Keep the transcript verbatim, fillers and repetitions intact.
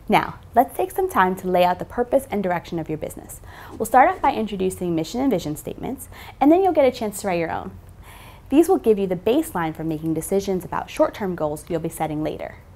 Now, let's take some time to lay out the purpose and direction of your business. We'll start off by introducing mission and vision statements, and then you'll get a chance to write your own. These will give you the baseline for making decisions about short-term goals you'll be setting later.